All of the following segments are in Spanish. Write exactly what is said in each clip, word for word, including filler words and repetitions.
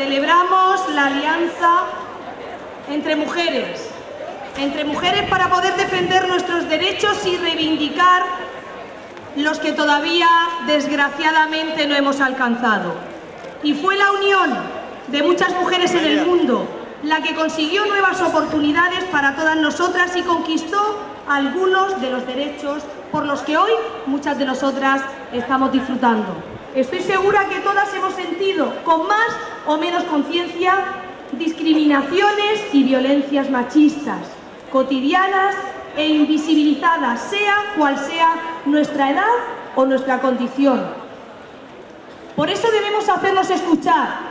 celebramos la alianza entre mujeres, entre mujeres para poder defender nuestros derechos y reivindicar los que todavía, desgraciadamente, no hemos alcanzado. Y fue la unión de muchas mujeres en el mundo la que consiguió nuevas oportunidades para todas nosotras y conquistó algunos de los derechos por los que hoy muchas de nosotras estamos disfrutando. Estoy segura que todas hemos sentido, con más o menos conciencia, discriminaciones y violencias machistas, cotidianas e invisibilizadas, sea cual sea nuestra edad o nuestra condición. Por eso debemos hacernos escuchar.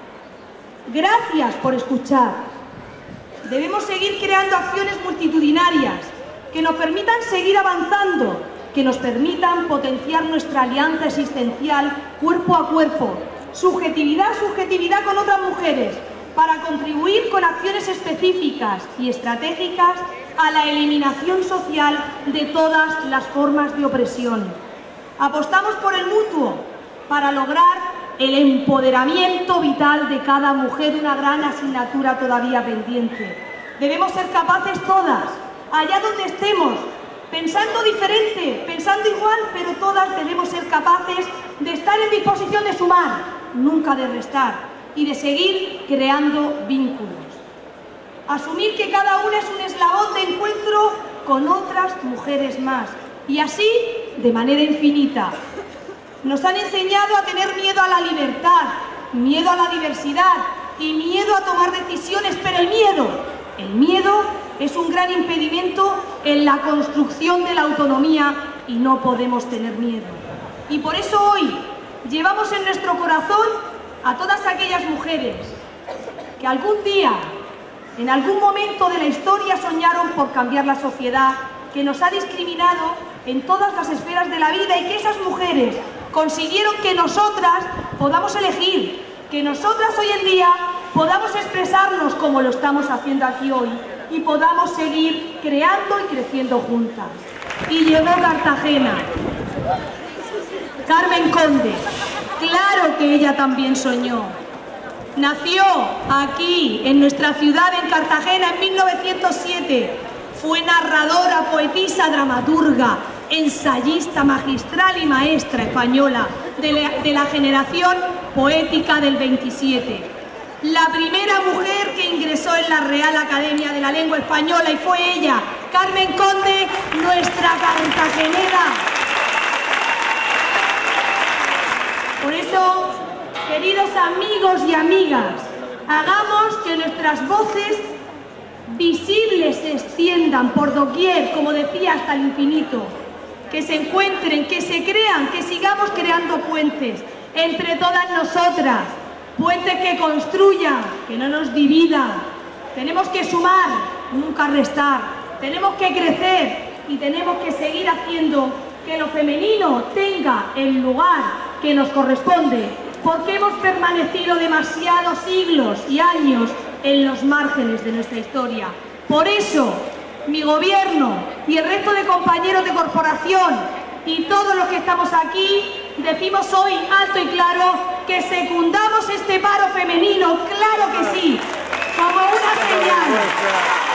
Gracias por escuchar. Debemos seguir creando acciones multitudinarias que nos permitan seguir avanzando, que nos permitan potenciar nuestra alianza existencial cuerpo a cuerpo, subjetividad a subjetividad con otras mujeres, para contribuir con acciones específicas y estratégicas a la eliminación social de todas las formas de opresión. Apostamos por el mutuo para lograr el empoderamiento vital de cada mujer, una gran asignatura todavía pendiente. Debemos ser capaces todas, allá donde estemos, pensando diferente, pensando igual, pero todas debemos ser capaces de estar en disposición de sumar, nunca de restar, y de seguir creando vínculos. Asumir que cada una es un eslabón de encuentro con otras mujeres más, y así de manera infinita. Nos han enseñado a tener miedo a la libertad, miedo a la diversidad y miedo a tomar decisiones, pero el miedo, el miedo es un gran impedimento en la construcción de la autonomía y no podemos tener miedo. Y por eso hoy llevamos en nuestro corazón a todas aquellas mujeres que algún día, en algún momento de la historia, soñaron por cambiar la sociedad que nos ha discriminado en todas las esferas de la vida, y que esas mujeres consiguieron que nosotras podamos elegir, que nosotras hoy en día podamos expresarnos como lo estamos haciendo aquí hoy y podamos seguir creando y creciendo juntas. Y llegó Cartagena. Carmen Conde, claro que ella también soñó. Nació aquí, en nuestra ciudad, en Cartagena, en mil novecientos siete. Fue narradora, poetisa, dramaturga, ensayista, magistral y maestra española de la, de la generación poética del veintisiete. La primera mujer que ingresó en la Real Academia de la Lengua Española, y fue ella, Carmen Conde, nuestra cartagenera. Por eso, queridos amigos y amigas, hagamos que nuestras voces visibles se extiendan por doquier, como decía, hasta el infinito. Que se encuentren, que se crean, que sigamos creando puentes entre todas nosotras, puentes que construyan, que no nos dividan. Tenemos que sumar, nunca restar, tenemos que crecer y tenemos que seguir haciendo que lo femenino tenga el lugar que nos corresponde, porque hemos permanecido demasiados siglos y años en los márgenes de nuestra historia. Por eso, mi gobierno y el resto de compañeros de corporación y todos los que estamos aquí decimos hoy alto y claro que secundamos este paro femenino, claro que sí, como una señal.